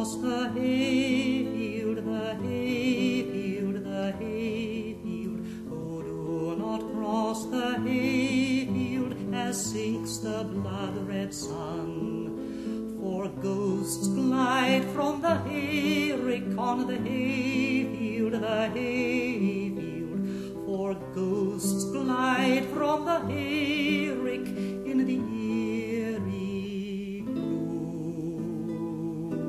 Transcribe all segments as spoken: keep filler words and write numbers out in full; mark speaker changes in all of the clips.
Speaker 1: cross the hayfield, the hayfield, the hayfield. Oh, do not cross the hayfield as sinks the blood-red sun. For ghosts glide from the hayrick on the hayfield, the hayfield. For ghosts glide from the hayrick in the eerie gloom.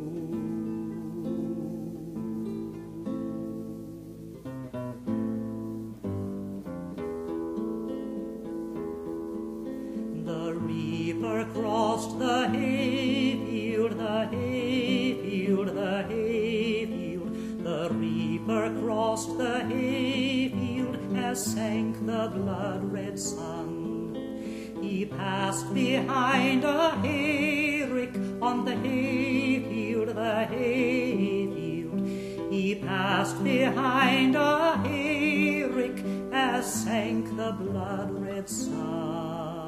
Speaker 1: The reaper crossed the hayfield, the hayfield, the hayfield. The reaper crossed the hayfield as sank the blood-red sun. He passed behind a hayrick on the hayfield, the hayfield. He passed behind a hayrick as sank the blood-red sun.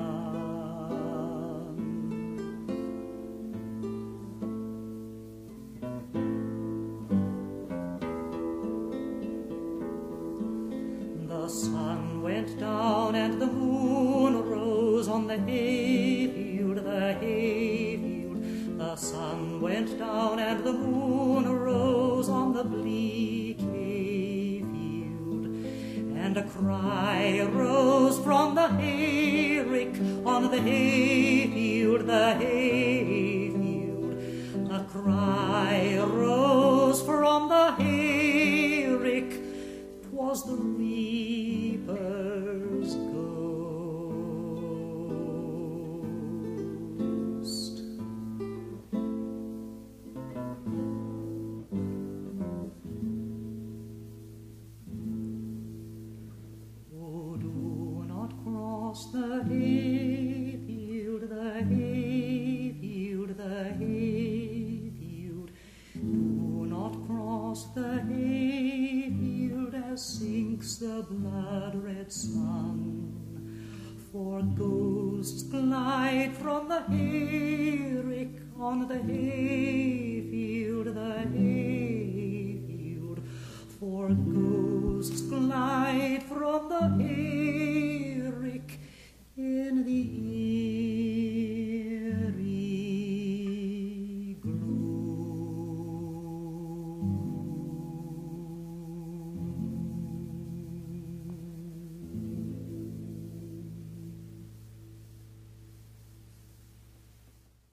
Speaker 1: The sun went down and the moon rose on the hayfield, the hayfield. The sun went down and the moon rose on the bleak hayfield. And a cry rose from the hayrick on the hayfield, the hayfield. A cry rose from the hayrick, 'twas the reaper's ghost. Oh, do not cross the hayfield, the hayfield, the hayfield. Do not cross the hayfield as sinks the blood-red sun. For ghosts glide from the hayrick on the hayfield, the hayfield. For ghosts glide